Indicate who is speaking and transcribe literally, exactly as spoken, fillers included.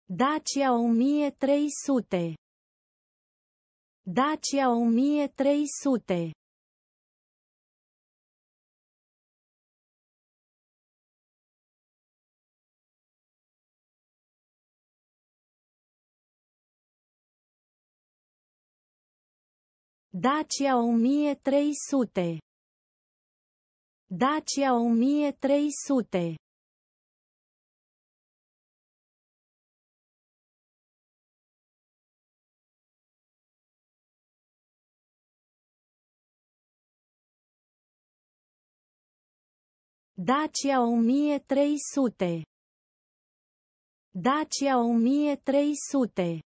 Speaker 1: Dacia o mie trei sute. Dacia o mie trei sute. Dacia o mie trei sute. Dacia o mie trei sute. Dacia o mie trei sute. Dacia o mie trei sute.